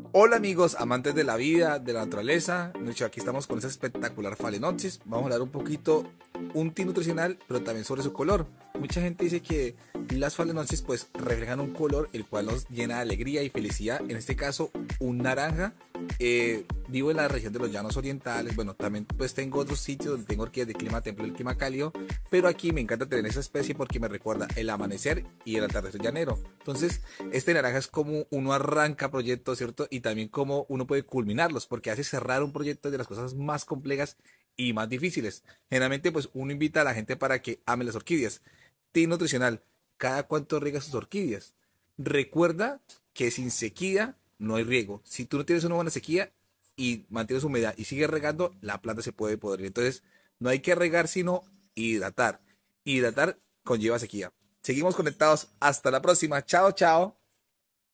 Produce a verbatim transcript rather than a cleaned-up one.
Hola amigos, amantes de la vida, de la naturaleza. Nucho, aquí estamos con esa espectacular Phalaenopsis. Vamos a hablar un poquito, un tip nutricional, pero también sobre su color. Mucha gente dice que las Phalaenopsis pues reflejan un color el cual nos llena de alegría y felicidad. En este caso, un naranja. Eh, vivo en la región de los llanos orientales. Bueno, también pues tengo otros sitios donde tengo orquídeas de clima templado y clima cálido. Pero aquí me encanta tener esa especie porque me recuerda el amanecer y el atardecer llanero. Entonces, este naranja es como uno arranca proyectos, ¿cierto? Y también como uno puede culminarlos, porque hace cerrar un proyecto de las cosas más complejas y más difíciles. Generalmente, pues uno invita a la gente para que ame las orquídeas. Tip nutricional: ¿cada cuánto riegas sus orquídeas? Recuerda que sin sequía no hay riego. Si tú no tienes una buena sequía y mantienes humedad y sigues regando, la planta se puede podrir. Entonces, no hay que regar, sino hidratar. Hidratar conlleva sequía. Seguimos conectados. Hasta la próxima. Chao, chao.